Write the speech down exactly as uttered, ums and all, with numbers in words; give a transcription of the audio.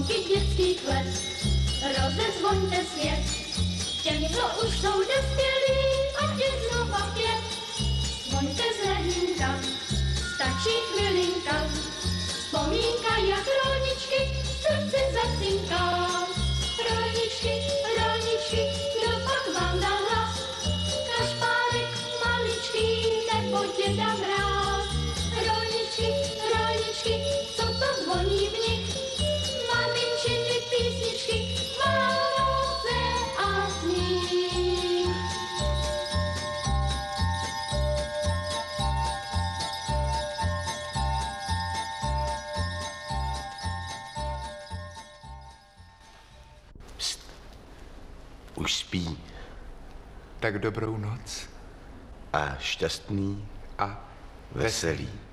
zvonky dětských let, rozezvoňte svět. Těm, co už jsou dospělí, ať je znova pět. Zvoňte z hledinka, stačí chvilinka, vzpomínka jak roničky, srdce zacinká. Roničky, roničky, kdo pak vám dá hlas? Kašpárek maličký nebo děda Mráz? Roničky, roničky, co to zvoní v nich? Maminčiny písničky, Vánoce a sníh. Pst. Už spí. Tak dobrou noc. A šťastný A veselý.